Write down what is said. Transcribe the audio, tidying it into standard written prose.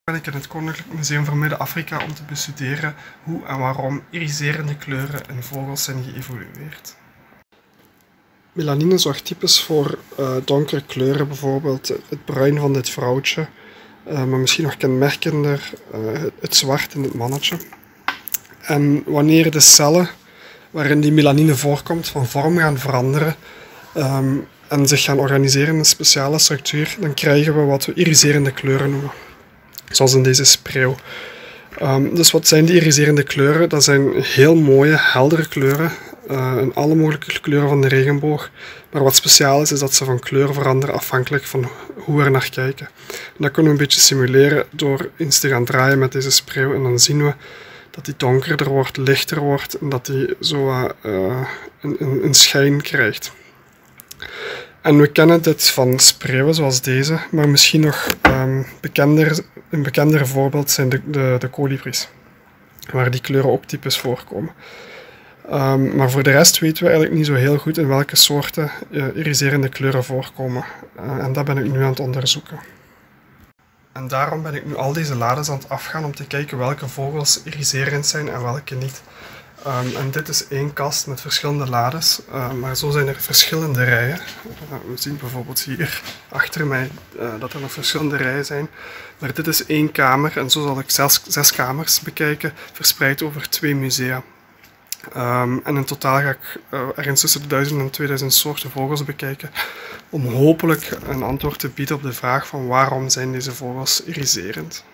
Ben ik in het Koninklijk Museum voor Midden-Afrika om te bestuderen hoe en waarom iriserende kleuren in vogels zijn geëvolueerd. Melanine zorgt typisch voor donkere kleuren, bijvoorbeeld het bruin van dit vrouwtje, maar misschien nog kenmerkender het zwart in het mannetje. En wanneer de cellen waarin die melanine voorkomt van vorm gaan veranderen en zich gaan organiseren in een speciale structuur, dan krijgen we wat we iriserende kleuren noemen. Zoals in deze spreeuw. Dus wat zijn die iriserende kleuren? Dat zijn heel mooie, heldere kleuren. In alle mogelijke kleuren van de regenboog. Maar wat speciaal is, is dat ze van kleur veranderen afhankelijk van hoe we er naar kijken. En dat kunnen we een beetje simuleren door eens te gaan draaien met deze spreeuw. En dan zien we dat die donkerder wordt, lichter wordt en dat die zo een schijn krijgt. En we kennen dit van spreeuwen zoals deze, maar misschien nog een bekender voorbeeld zijn de kolibries, waar die kleuren ook typisch voorkomen. Maar voor de rest weten we eigenlijk niet zo heel goed in welke soorten iriserende kleuren voorkomen. En dat ben ik nu aan het onderzoeken. En daarom ben ik nu al deze lades aan het afgaan om te kijken welke vogels iriserend zijn en welke niet. En dit is één kast met verschillende lades, maar zo zijn er verschillende rijen. We zien bijvoorbeeld hier achter mij dat er nog verschillende rijen zijn. Maar dit is één kamer en zo zal ik zes kamers bekijken, verspreid over 2 musea. En in totaal ga ik ergens tussen de 1000 en 2000 soorten vogels bekijken, om hopelijk een antwoord te bieden op de vraag van waarom zijn deze vogels iriserend.